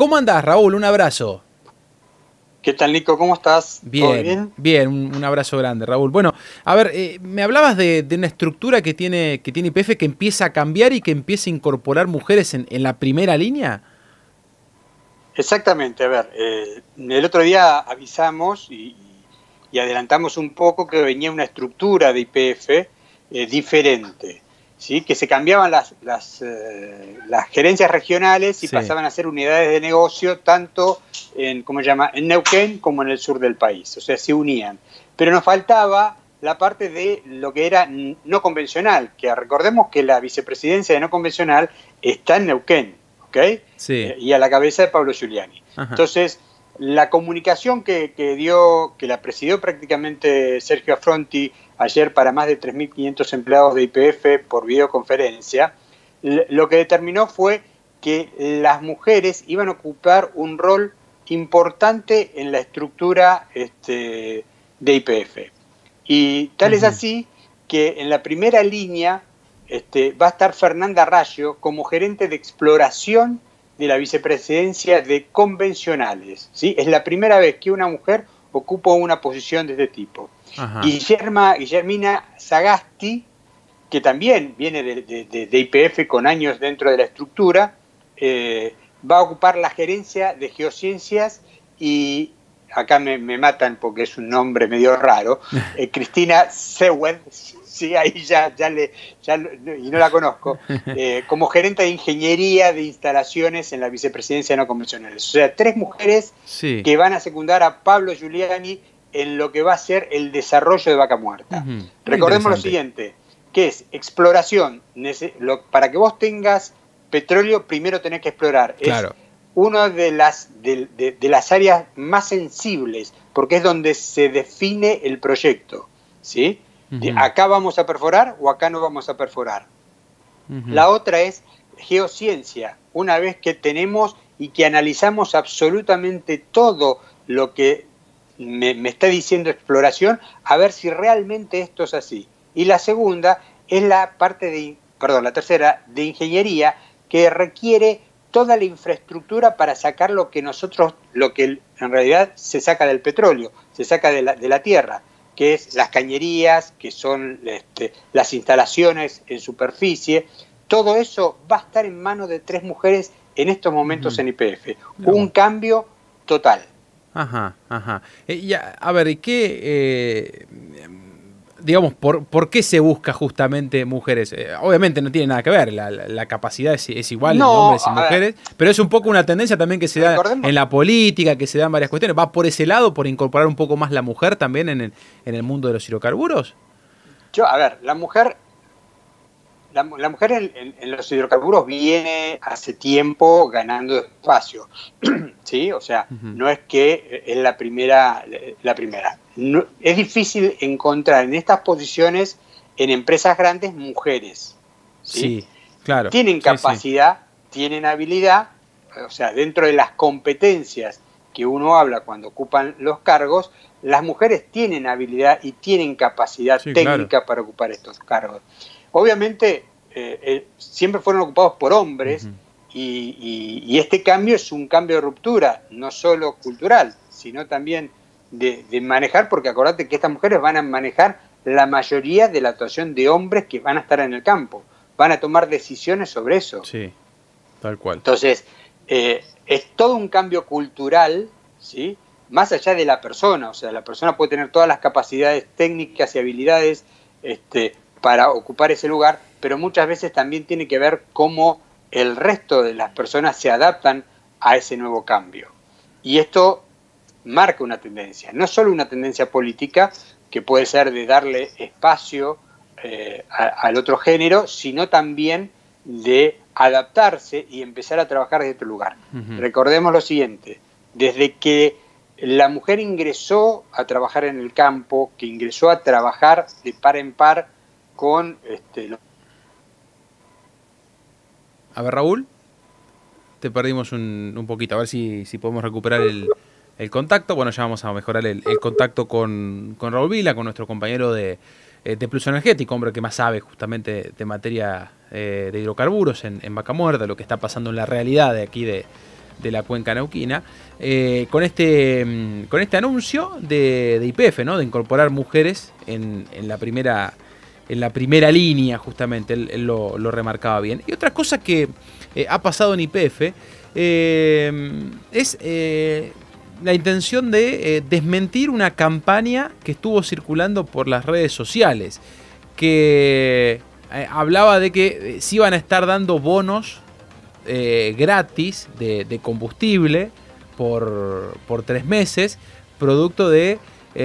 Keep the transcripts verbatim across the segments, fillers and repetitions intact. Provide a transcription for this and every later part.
¿Cómo andás, Raúl? Un abrazo. ¿Qué tal, Nico? ¿Cómo estás? Bien, ¿Todo bien? bien, un, un abrazo grande, Raúl. Bueno, a ver, eh, me hablabas de, de una estructura que tiene, que tiene I P F que empieza a cambiar y que empieza a incorporar mujeres en, en la primera línea. Exactamente, a ver, eh, el otro día avisamos y, y adelantamos un poco que venía una estructura de I P F eh, diferente, ¿sí? Que se cambiaban las, las, eh, las gerencias regionales y Sí. pasaban a ser unidades de negocio tanto en, ¿cómo se llama?, en Neuquén como en el sur del país, o sea, se unían. Pero nos faltaba la parte de lo que era no convencional, que recordemos que la vicepresidencia de no convencional está en Neuquén. ¿Okay? Sí. Eh, y a la cabeza de Pablo Giuliani. Ajá. Entonces, la comunicación que, que dio, que la presidió prácticamente Sergio Affronti ayer para más de tres mil quinientos empleados de I P F por videoconferencia, lo que determinó fue que las mujeres iban a ocupar un rol importante en la estructura este, de I P F. Y tal uh-huh. es así que en la primera línea Este, va a estar Fernanda Raggio como gerente de exploración de la vicepresidencia de convencionales, ¿sí? Es la primera vez que una mujer ocupa una posición de este tipo. Ajá. Guillerma, Guillermina Sagasti, que también viene de, de, de I P F con años dentro de la estructura, eh, va a ocupar la gerencia de geociencias y, acá me, me matan porque es un nombre medio raro, eh, Cristina Sewed, sí, ahí ya, ya le, ya, y no la conozco, eh, como gerente de ingeniería de instalaciones en la vicepresidencia no convencionales. O sea, tres mujeres sí. que van a secundar a Pablo Giuliani en lo que va a ser el desarrollo de Vaca Muerta. Uh-huh. Recordemos lo siguiente, que es exploración. Lo, para que vos tengas petróleo, primero tenés que explorar. Claro. Es una de las, de, de, de las áreas más sensibles, porque es donde se define el proyecto, ¿sí? De acá vamos a perforar o acá no vamos a perforar. Uh-huh. La otra es geociencia. Una vez que tenemos y que analizamos absolutamente todo lo que me, me está diciendo exploración, a ver si realmente esto es así. Y la segunda es la parte de, perdón, la tercera, de ingeniería, que requiere toda la infraestructura para sacar lo que nosotros, lo que en realidad se saca del petróleo, se saca de la, de la tierra, que es las cañerías, que son este, las instalaciones en superficie. Todo eso va a estar en manos de tres mujeres en estos momentos uh-huh. en I P F. No. Un cambio total. Ajá, ajá. Eh, ya, a ver, ¿qué, eh, digamos, por, por qué se busca justamente mujeres? Eh, obviamente no tiene nada que ver, la, la, la capacidad es, es igual no, en hombres y mujeres, ver, pero es un poco una tendencia también que se da en la política, que se da en varias cuestiones. ¿Va por ese lado, por incorporar un poco más la mujer también en el, en el mundo de los hidrocarburos? Yo, a ver, la mujer, la, la mujer en, en, en los hidrocarburos viene hace tiempo ganando espacio, ¿sí? O sea, uh-huh. no es que es la primera, la primera. No, es difícil encontrar en estas posiciones en empresas grandes mujeres, ¿sí? Sí, claro. Tienen capacidad, sí, sí. tienen habilidad, o sea, dentro de las competencias que uno habla cuando ocupan los cargos, las mujeres tienen habilidad y tienen capacidad sí, técnica claro. para ocupar estos cargos. Obviamente, eh, eh, siempre fueron ocupados por hombres uh-huh. y, y, y este cambio es un cambio de ruptura, no solo cultural, sino también de, de manejar, porque acordate que estas mujeres van a manejar la mayoría de la actuación de hombres que van a estar en el campo, van a tomar decisiones sobre eso. Sí, tal cual. Entonces, eh, es todo un cambio cultural, ¿sí? Más allá de la persona, o sea, la persona puede tener todas las capacidades técnicas y habilidades este, para ocupar ese lugar, pero muchas veces también tiene que ver cómo el resto de las personas se adaptan a ese nuevo cambio. Y esto marca una tendencia, no solo una tendencia política, que puede ser de darle espacio eh, a, al otro género, sino también de adaptarse y empezar a trabajar desde otro lugar. Uh-huh. Recordemos lo siguiente, desde que la mujer ingresó a trabajar en el campo, que ingresó a trabajar de par en par con... Este, lo... A ver, Raúl, te perdimos un, un poquito, a ver si, si podemos recuperar el, el contacto. Bueno, ya vamos a mejorar el, el contacto con, con Raúl Vila, con nuestro compañero de, de Plus Energético, hombre que más sabe justamente de materia eh, de hidrocarburos en, en Vaca Muerta, lo que está pasando en la realidad de aquí de, de la cuenca neuquina, eh, con, este, con este anuncio de, de Y P F, ¿no? De incorporar mujeres en, en, la, primera, en la primera línea, justamente, él, él lo, lo remarcaba bien. Y otra cosa que eh, ha pasado en Y P F eh, es eh, la intención de eh, desmentir una campaña que estuvo circulando por las redes sociales, que eh, hablaba de que se iban a estar dando bonos eh, gratis de, de combustible por, por tres meses, producto de,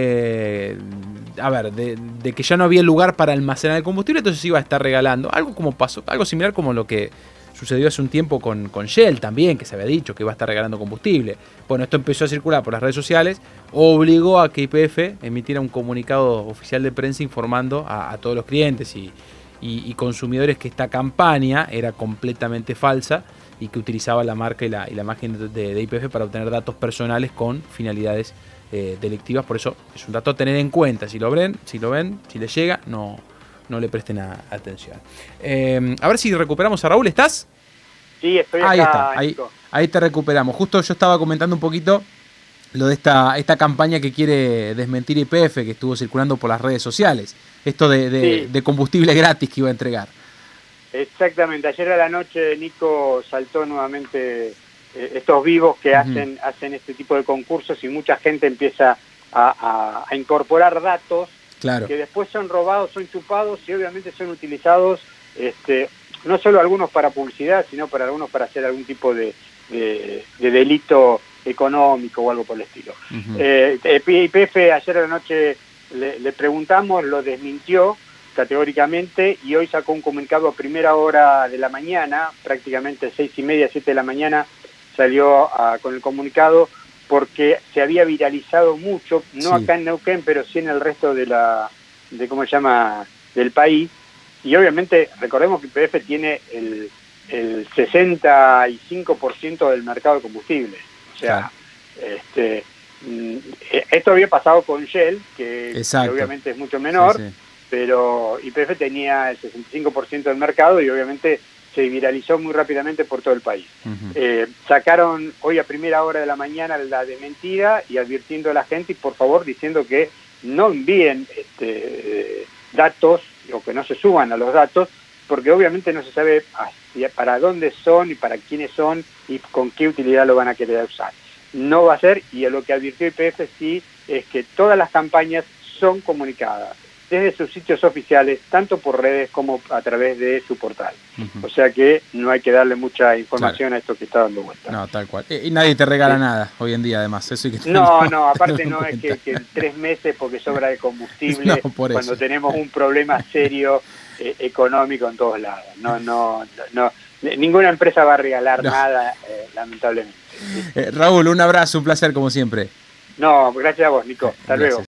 eh, a ver, de, de que ya no había lugar para almacenar el combustible, entonces se iba a estar regalando. Algo como pasó, algo similar como lo que sucedió hace un tiempo con, con Shell también, que se había dicho que iba a estar regalando combustible. Bueno, esto empezó a circular por las redes sociales, obligó a que Y P F emitiera un comunicado oficial de prensa informando a, a todos los clientes y, y, y consumidores que esta campaña era completamente falsa y que utilizaba la marca y la, y la imagen de, de Y P F para obtener datos personales con finalidades eh, delictivas. Por eso es un dato a tener en cuenta. Si lo ven, si lo ven, si les llega, no... no le presten a, atención. Eh, a ver si recuperamos a Raúl, ¿estás? Sí, estoy ahí acá. Está, ahí, ahí te recuperamos. Justo yo estaba comentando un poquito lo de esta, esta campaña que quiere desmentir Y P F, que estuvo circulando por las redes sociales. Esto de, de, sí. de combustible gratis que iba a entregar. Exactamente. Ayer a la noche Nico saltó nuevamente eh, estos vivos que uh-huh. hacen, hacen este tipo de concursos y mucha gente empieza a, a, a incorporar datos. Claro. Que después son robados, son chupados y obviamente son utilizados, este, no solo algunos para publicidad, sino para algunos para hacer algún tipo de, de, de delito económico o algo por el estilo. Uh-huh. eh, Y P F ayer a la noche le, le preguntamos, lo desmintió categóricamente y hoy sacó un comunicado a primera hora de la mañana, prácticamente seis y media, siete de la mañana, salió a, con el comunicado porque se había viralizado mucho, no sí. acá en Neuquén, pero sí en el resto de la, de cómo se llama, del país, y obviamente recordemos que Y P F tiene el, el sesenta y cinco por ciento del mercado de combustible, o sea, claro. este, esto había pasado con Shell, que, que obviamente es mucho menor, sí, sí. pero Y P F tenía el sesenta y cinco por ciento del mercado y obviamente se viralizó muy rápidamente por todo el país. Uh-huh. eh, sacaron hoy a primera hora de la mañana la desmentida y advirtiendo a la gente y por favor diciendo que no envíen este, datos o que no se suban a los datos porque obviamente no se sabe hacia, para dónde son y para quiénes son y con qué utilidad lo van a querer usar. No va a ser, y a lo que advirtió Y P F sí es que todas las campañas son comunicadas desde sus sitios oficiales, tanto por redes como a través de su portal. Uh-huh. O sea que no hay que darle mucha información claro. a esto que está dando vuelta. No, tal cual. Y nadie te regala sí. nada hoy en día, además. Eso hay que no, no, aparte no es que, que en tres meses porque sobra de combustible, no, cuando eso. tenemos un problema serio eh, económico en todos lados. No, no, no, no, ninguna empresa va a regalar no. nada, eh, lamentablemente. Eh, Raúl, un abrazo, un placer como siempre. No, gracias a vos, Nico. Hasta gracias. luego.